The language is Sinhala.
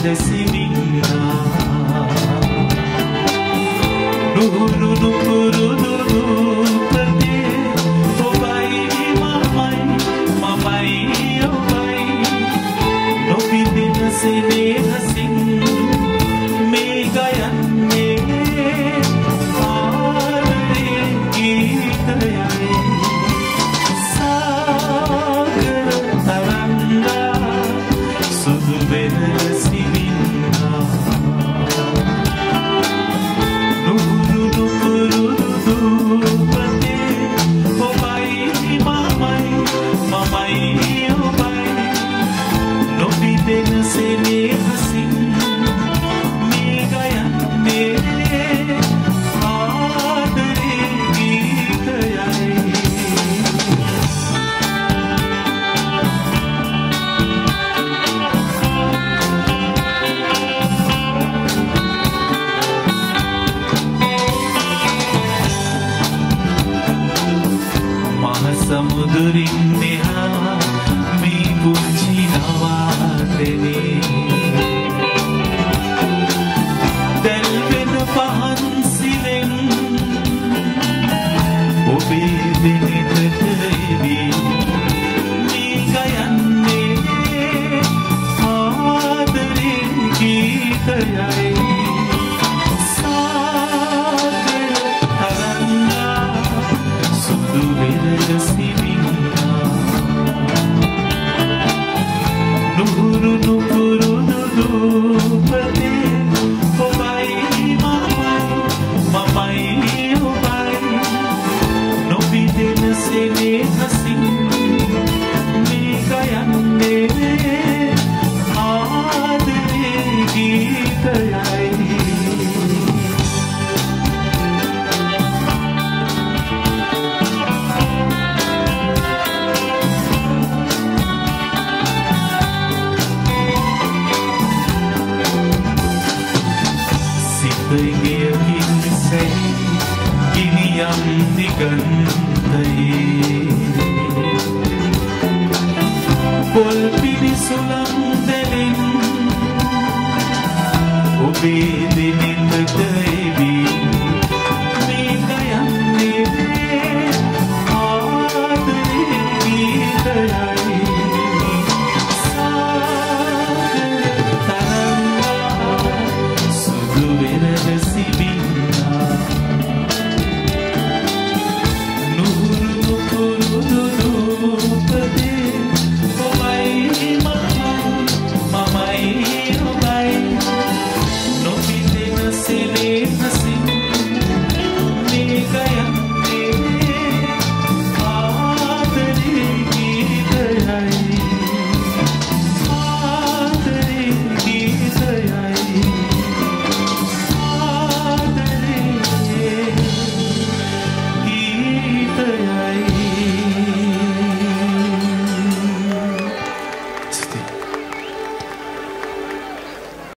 වෙලසිමින්නා නුහුරු නුපුරු දුපතේ ඔබයි මමයි ඔබයි නොපිදින සෙනෙහසින් මේ ගයන්නේ ආදරේ ගීතයයි සාගර තරංගා සුදු වෙලසිමින්නා නුහුරු නුපුරු දුපතේ ඔබයි මමයි ඔබයි නොපිදෙන සෙනෙහසින් මේ ගයන්නේ ආදරේ ගීතයයි සමුදුරින් දෙහා මේ පුංචි නවාතනේ දැල්වෙන පහන් සිලෙන් ඔබේ දෙනෙතට එවී මේ ගයන්නේ ආදරේ ගීතයයි නුහුරු නුපුරු දුපතේ ඔබයි මමයි ඔබයි නොපිදෙන සෙනෙහසින් මේ ගයන්නේ ආදරේ ගීතයයි ගිනියම් දිගන්තයේ පොල් පිරිසුලම්